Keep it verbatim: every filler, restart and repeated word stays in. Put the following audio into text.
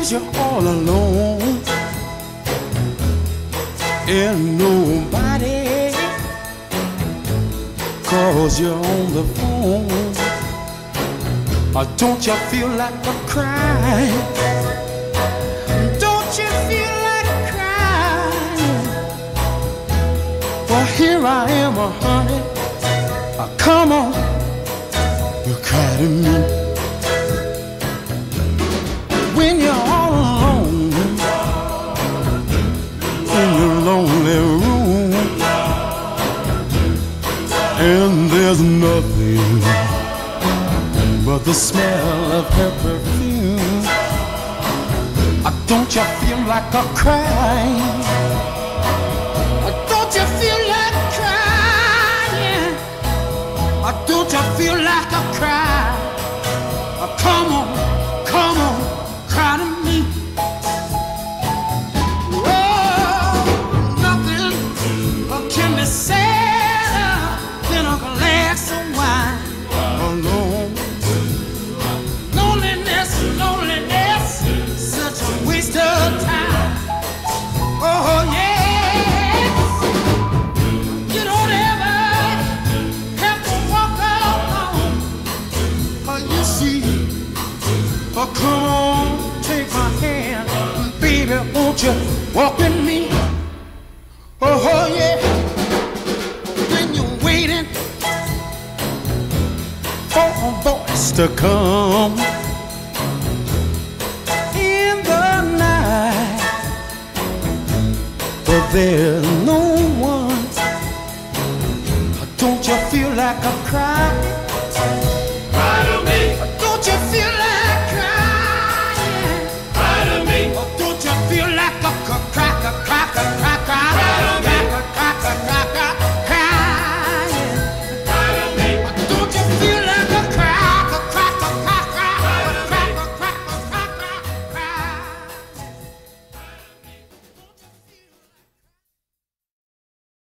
Sometimes you're all alone and nobody calls you on the phone. Or don't you feel like a crying? Don't you feel like crying? Well, here I am, uh, honey. Uh, come on, you cry to me. When you're all alone in your lonely room, and there's nothing but the smell of her perfume, uh, don't you feel like a crying? Uh, don't you feel like crying? Uh, don't you feel like a cry? Uh, come on, come on, cry to me. Oh, nothing uh, can be sadder than a glass of wine alone. Loneliness, loneliness, such a waste of time. Oh yes, you don't ever have to walk alone. Oh, you see, oh come on, take my hand, baby, won't you walk with me? Oh, oh yeah, when you're waiting for a voice to come in the night, but there's no one. Don't you feel like a cry? Cry to me. Don't you feel like